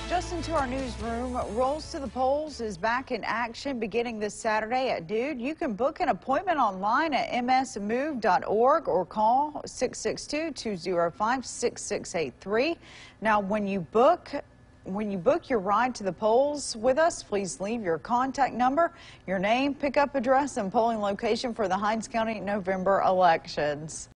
Just into our newsroom, Rolls to the Polls is back in action beginning this Saturday at noon. You can book an appointment online at msmove.org or call 662-205-6683. Now, when you book your ride to the polls with us, please leave your contact number, your name, pickup address, and polling location for the Hinds County November elections.